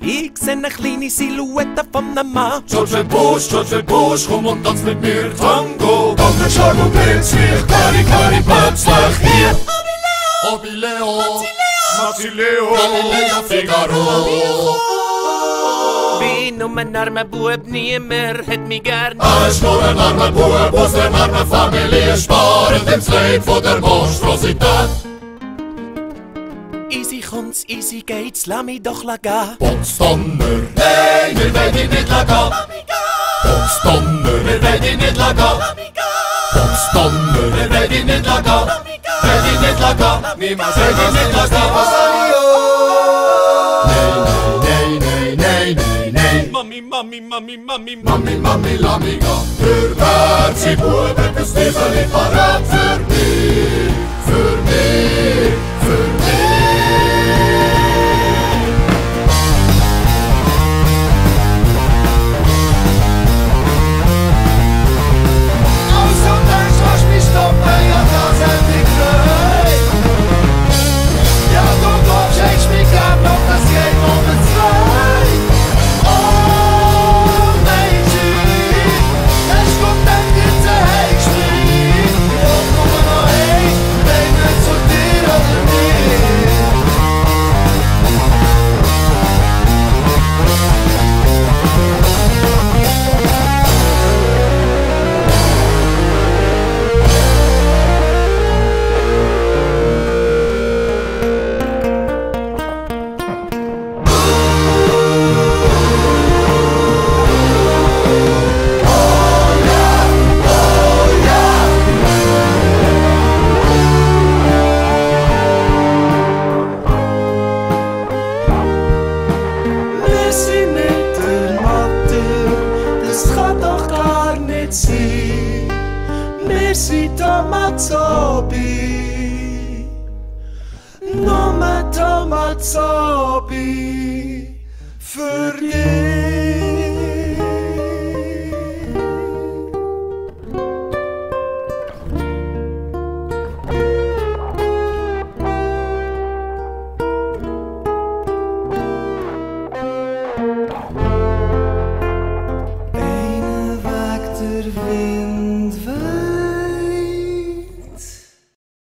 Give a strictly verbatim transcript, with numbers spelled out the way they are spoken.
Ich sehe eine kleine Silhouette von einem Mann. George Bush, George Bush, komm und tanz mit mir Tango. Dann Charme und plötzlich, Kari, Kari, plötzlich hier. Obi Leo, Maxi Leo, Galileo Figaro. Bin um ein armer Bub, niemand hat mich gern. Er ist nur ein armer Bub aus der armen Familie, sparend ins Leid von der Monstrosität. Easy kommt's, easy geht's, lass mich doch gehen. Potsdamer, nein, wir wollen dich nicht lassen. Potsdamer, wir wollen dich nicht lassen. Potsdamer, wir wollen dich nicht lassen. Wollen dich nicht lassen. Niemals wollen dich nicht lassen. Nein, nein, nein, nein, nein. Mami, Mami, Mami, Mami, Mami, Mami, lass mich gehen. Für wer sie Buben, das Stiefel nicht parat für mich, für mich, für mich. Wir sind Tomatsobi, nur Tomatsobi für dich.